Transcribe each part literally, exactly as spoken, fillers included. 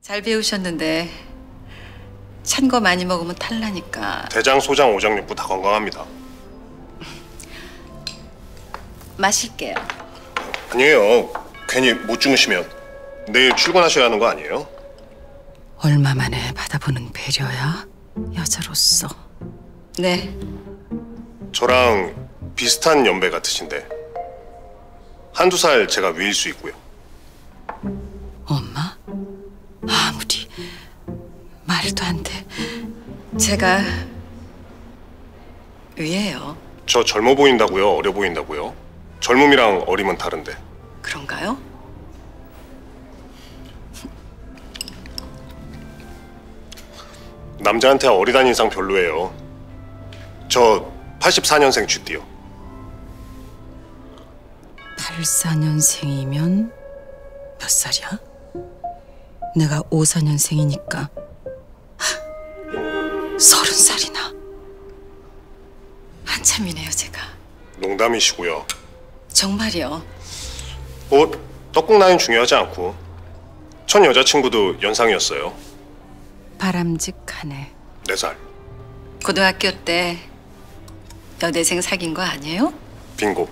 잘 배우셨는데 찬 거 많이 먹으면 탈나니까. 대장, 소장, 오장육부 다 건강합니다. 마실게요. 아니에요. 괜히 못 주무시면 내일 출근하셔야 하는 거 아니에요? 얼마 만에 받아보는 배려야, 여자로서. 네. 저랑 비슷한 연배 같으신데 한두 살 제가 위일 수 있고요. 엄마? 아무리 말도 안 돼. 제가 위예요. 저 젊어 보인다고요? 어려 보인다고요? 젊음이랑 어림은 다른데. 그런가요? 남자한테 어리다는 인상 별로예요. 저 팔십사 년생 쥐띠요. 팔십사 년생이면 몇 살이야? 내가 오십사 년생이니까 서른 살이나. 한참이네요, 제가. 농담이시고요. 정말이요. 뭐 떡국 나이는 중요하지 않고 첫 여자친구도 연상이었어요. 바람직하네. 네 살. 고등학교 때 여대생 사귄 거 아니에요? 빙고.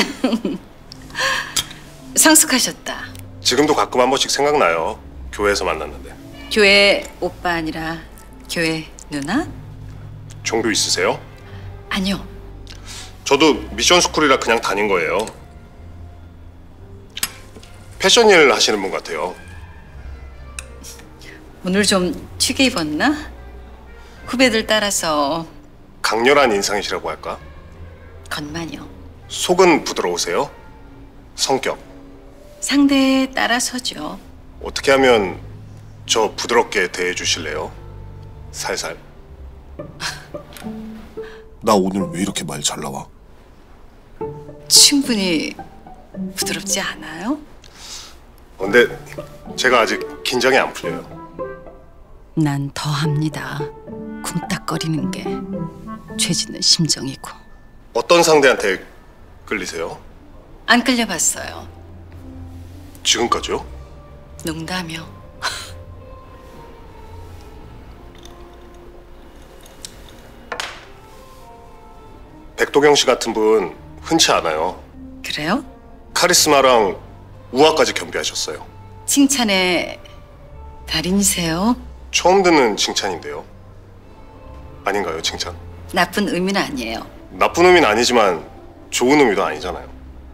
성숙하셨다. 지금도 가끔 한 번씩 생각나요. 교회에서 만났는데. 교회 오빠 아니라 교회 누나? 종교 있으세요? 아니요. 저도 미션 스쿨이라 그냥 다닌 거예요. 패션 일 하시는 분 같아요. 오늘 좀 튀게 입었나? 후배들 따라서. 강렬한 인상이시라고 할까? 겉만요. 속은 부드러우세요? 성격? 상대에 따라서죠. 어떻게 하면 저 부드럽게 대해주실래요? 살살. 나 오늘 왜 이렇게 말 잘 나와? 충분히 부드럽지 않아요? 근데 제가 아직 긴장이 안 풀려요. 난 더합니다. 쿵딱거리는 게 죄짓는 심정이고. 어떤 상대한테 끌리세요? 안 끌려봤어요. 지금까지요? 농담이요. 백도경 씨 같은 분 흔치 않아요. 그래요? 카리스마랑 우아까지 겸비하셨어요. 칭찬의 달인이세요? 처음 듣는 칭찬인데요. 아닌가요, 칭찬? 나쁜 의미는 아니에요. 나쁜 의미는 아니지만 좋은 의미도 아니잖아요.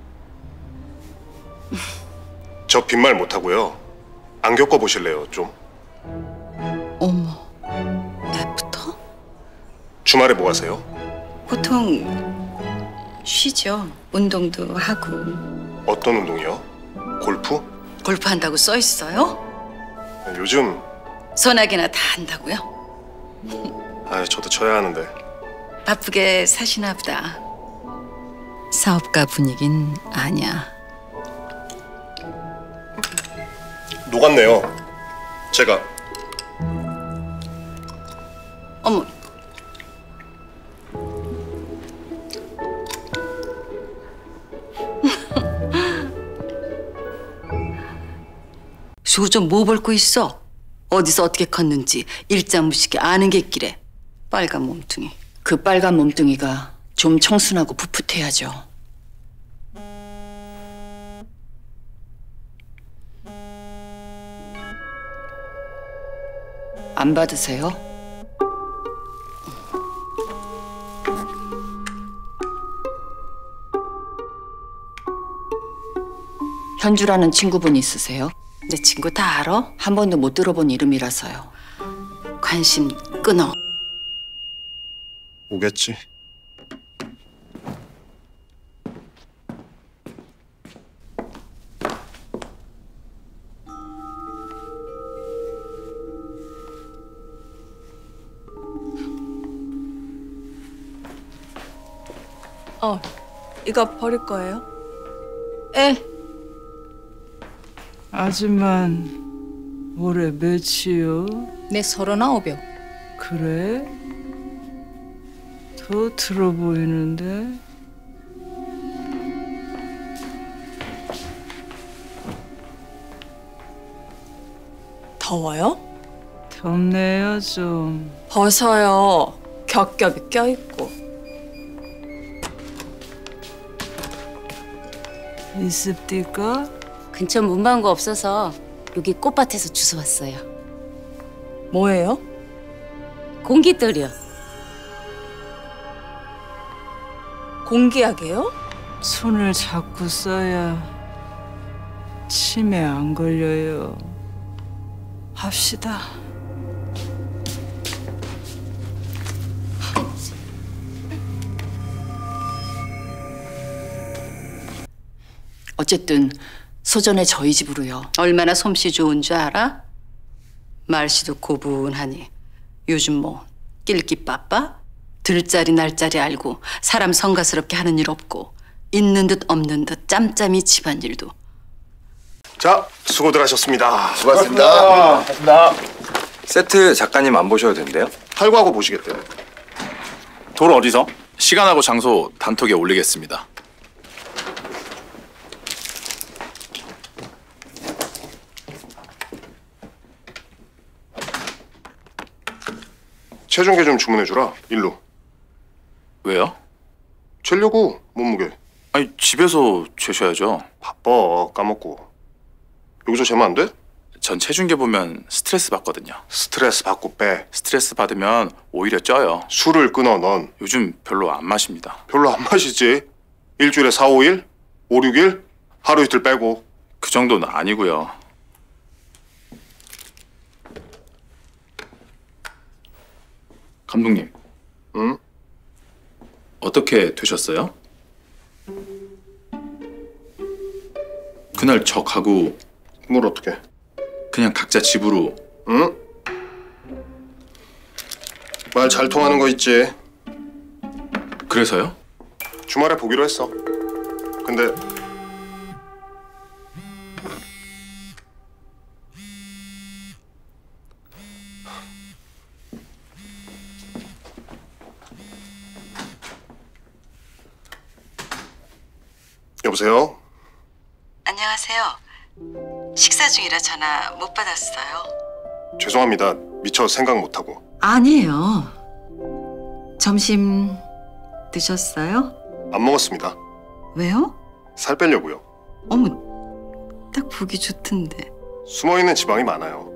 저 빈말 못하고요. 안 겪어보실래요, 좀? 어머, 애프터? 주말에 뭐 하세요? 보통 쉬죠. 운동도 하고. 어떤 운동이요? 골프? 골프한다고 써 있어요? 요즘 소나기나 다 한다고요? 아, 저도 쳐야 하는데. 바쁘게 사시나 보다. 사업가 분위긴 아니야. 녹았네요. 제가. 어머. 저 좀 뭐 벌고 있어? 어디서 어떻게 컸는지 일자무식이 아는 게 있기래. 빨간 몸뚱이. 그 빨간 몸뚱이가 좀 청순하고 풋풋해야죠. 안 받으세요? 현주라는 친구분 있으세요? 내 친구 다 알아? 한 번도 못 들어본 이름이라서요. 관심 끊어. 오겠지. 어, 이거 버릴 거예요? 에. 아줌만 올해 몇이요? 내 서른아홉이요. 그래? 더 들어 보이는데? 더워요? 덥네요 좀. 벗어요. 겹겹이 껴있고. 있습니까? 근처 문방구 없어서 여기 꽃밭에서 주워왔어요. 뭐예요? 공기떨이요. 공기약이에요? 손을 자꾸 써야 치매 안 걸려요. 합시다. 어쨌든 소전에 저희 집으로요. 얼마나 솜씨 좋은 줄 알아? 말씨도 고분하니 요즘 뭐 낄끼 빠빠? 들자리 날자리 알고 사람 성가스럽게 하는 일 없고 있는 듯 없는 듯 짬짬이 집안일도. 자, 수고들 하셨습니다. 수고하셨습니다. 세트 작가님 안 보셔도 된대요? 탈구하고 보시겠대요. 돌 어디서? 시간하고 장소 단톡에 올리겠습니다. 체중계 좀 주문해주라. 일로. 왜요? 재려고 몸무게. 아니 집에서 재셔야죠. 바빠. 까먹고. 여기서 재면 안 돼? 전 체중계 보면 스트레스 받거든요. 스트레스 받고 빼. 스트레스 받으면 오히려 쪄요. 술을 끊어 넌. 요즘 별로 안 마십니다. 별로 안 마시지. 일주일에 사, 오 일? 오, 육 일? 하루 이틀 빼고. 그 정도는 아니고요. 감독님. 응? 어떻게 되셨어요? 그날 저 가구 뭘 어떻게? 그냥 각자 집으로. 응? 말 잘 통하는 거 있지. 그래서요? 주말에 보기로 했어. 근데 여보세요? 안녕하세요. 식사 중이라 전화 못 받았어요. 죄송합니다. 미처 생각 못하고. 아니에요. 점심 드셨어요? 안 먹었습니다. 왜요? 살 빼려고요. 어머, 딱 보기 좋던데. 숨어있는 지방이 많아요.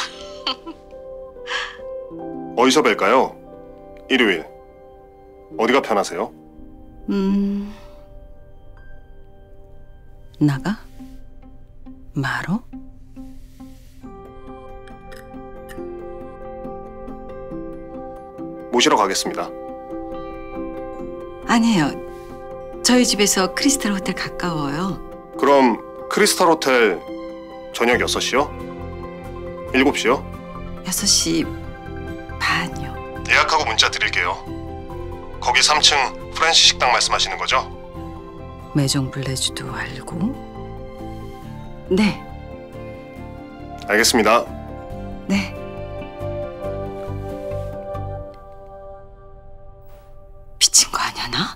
어디서 뵐까요? 일요일. 어디가 편하세요? 음, 나가? 마로? 모시러 가겠습니다. 아니에요. 저희 집에서 크리스탈 호텔 가까워요. 그럼 크리스탈 호텔 저녁 여섯 시요? 일곱 시요? 여섯 시 반이요. 예약하고 문자 드릴게요. 거기 삼 층 프렌치 식당 말씀하시는 거죠? 매종 블레주도 알고? 네, 알겠습니다. 네. 미친 거 아니야, 나?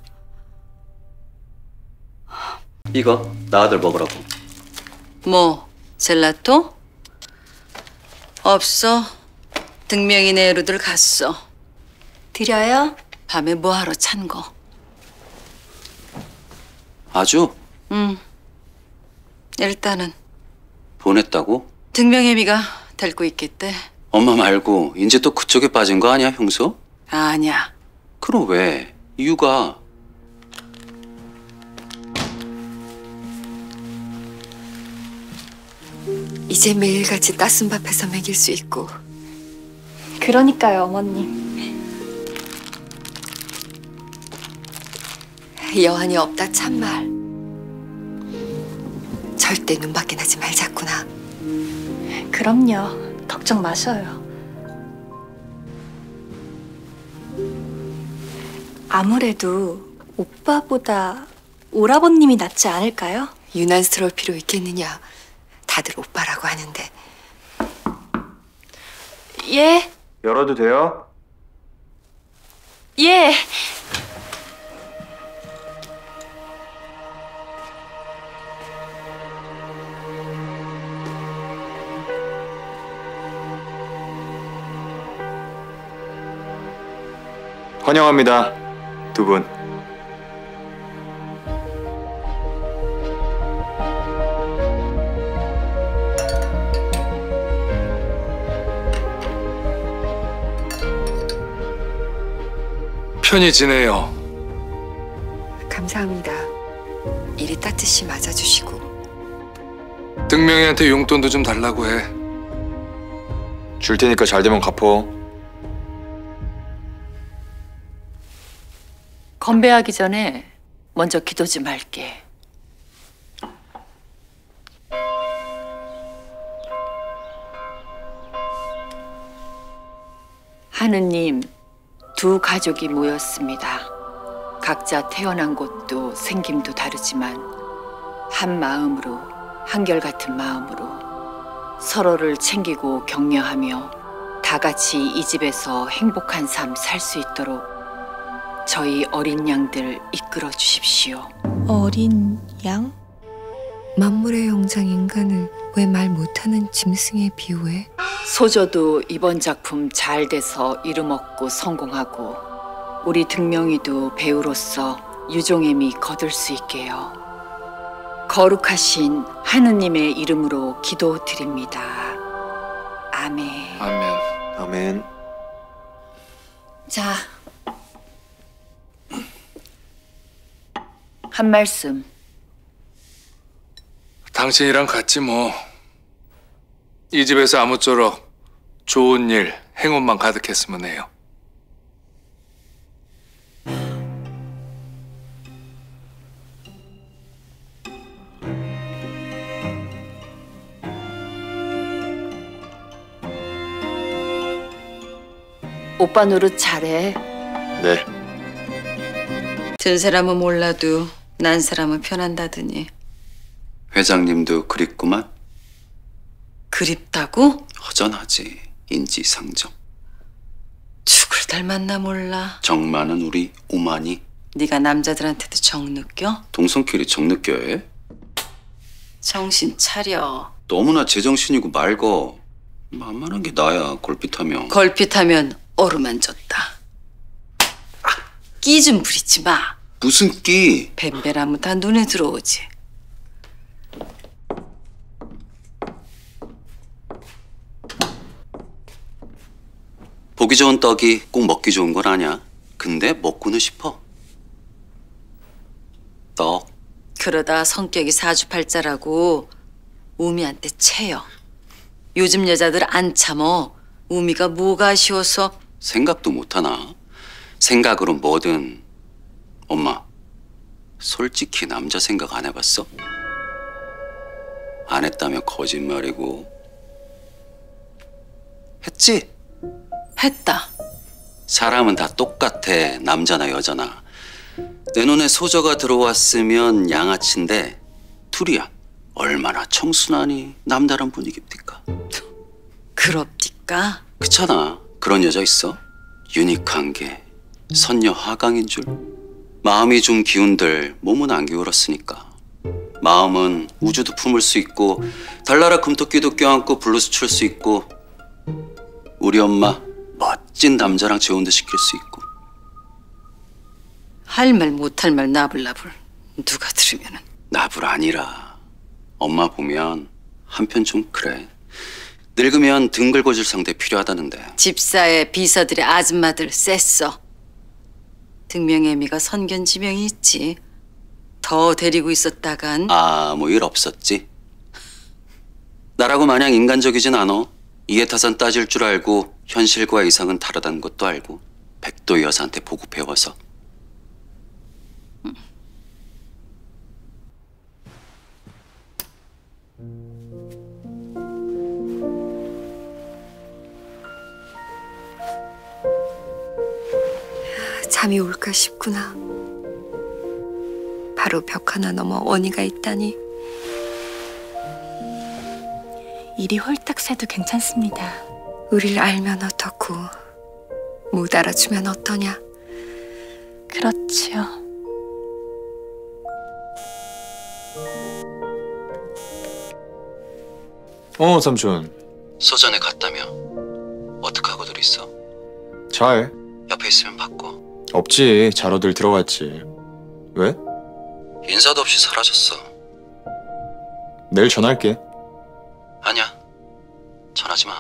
이거 나 아들 먹으라고. 뭐 젤라또? 없어. 등명이 내로들 갔어. 드려요? 밤에 뭐하러 찬 거? 아주 응. 일단은 보냈다고? 등명애미가 데리고 있겠대. 엄마 말고 이제 또 그쪽에 빠진 거 아니야, 형수? 아니야. 그럼 왜? 이유가 이제 매일같이 따순 밥 해서 먹일 수 있고. 그러니까요, 어머님. 여한이 없다 참말. 절대 눈밖에 나지 말자꾸나. 그럼요. 걱정 마셔요. 아무래도 오빠보다 오라버님이 낫지 않을까요? 유난스러울 필요 있겠느냐. 다들 오빠라고 하는데. 예, 열어도 돼요? 예. 환영합니다, 두 분. 편히 지내요. 감사합니다. 이리 따뜻이 맞아주시고. 등명이한테 용돈도 좀 달라고 해. 줄 테니까 잘 되면 갚어. 건배하기 전에 먼저 기도 좀 할게. 하느님, 두 가족이 모였습니다. 각자 태어난 곳도 생김도 다르지만 한 마음으로, 한결같은 마음으로 서로를 챙기고 격려하며 다 같이 이 집에서 행복한 삶 살 수 있도록 저희 어린 양들 이끌어 주십시오. 어린 양? 만물의 영장 인간을 왜 말 못하는 짐승에 비유해? 소저도 이번 작품 잘 돼서 이름 얻고 성공하고 우리 등명이도 배우로서 유종의미 거둘 수 있게요. 거룩하신 하느님의 이름으로 기도드립니다. 아멘. 아멘. 아멘. 자, 한 말씀. 당신이랑 같이 뭐. 이 집에서 아무쪼록 좋은 일, 행운만 가득했으면 해요. 오빠 노릇 잘해. 네. 든 사람은 몰라도 난 사람은 편한다더니. 회장님도 그립구만. 그립다고? 허전하지. 인지상정. 죽을 닮았나 몰라. 정 많은 우리 오만이. 네가 남자들한테도 정 느껴? 동성끼리 정 느껴야 해? 정신 차려. 너무나 제정신이고 맑어. 만만한 게 나야, 걸핏하면. 걸핏하면 어루만졌다. 끼 좀 부리지 마. 무슨 끼? 뱀배라면 다 눈에 들어오지. 보기 좋은 떡이 꼭 먹기 좋은 건 아니야. 근데 먹고는 싶어. 떡. 그러다 성격이 사주팔자라고 우미한테 채여. 요즘 여자들 안 참어. 우미가 뭐가 아쉬워서. 생각도 못하나? 생각으로 뭐든. 엄마, 솔직히 남자 생각 안 해봤어? 안 했다며 거짓말이고. 했지? 했다. 사람은 다 똑같아. 남자나 여자나. 내 눈에 소저가 들어왔으면 양아치인데 둘이야. 얼마나 청순하니 남다른 분위기입니까? 그럽디까? 그렇잖아. 그런 여자 있어? 유니크한 게 선녀 하강인 줄. 마음이 좀 기운들 몸은 안 기울었으니까. 마음은 우주도 품을 수 있고 달나라 금토끼도 껴안고 블루스 출 수 있고 우리 엄마 멋진 남자랑 재혼도 시킬 수 있고. 할 말 못할 말 나불나불. 누가 들으면은. 나불 아니라 엄마 보면 한편 좀 그래. 늙으면 등 긁어줄 상대 필요하다는데. 집사의 비서들의 아줌마들 셌어. 등명애미가 선견지명이 있지. 더 데리고 있었다간. 아무 일 없었지. 나라고 마냥 인간적이진 않아. 이해타산 따질 줄 알고 현실과 이상은 다르다는 것도 알고 백도 여사한테 보고 배워서. 잠이 올까 싶구나. 바로 벽 하나 넘어 원희가 있다니. 일이 홀딱 새도 괜찮습니다. 우릴 알면 어떻고 못 알아주면 어떠냐. 그렇지요. 어, 삼촌. 소전에 갔다며. 어떡하고들 있어? 잘. 옆에 있으면 바꿔. 없지. 자료들 들어갔지. 왜? 인사도 없이 사라졌어. 내일 전화할게. 아니야. 전하지 마.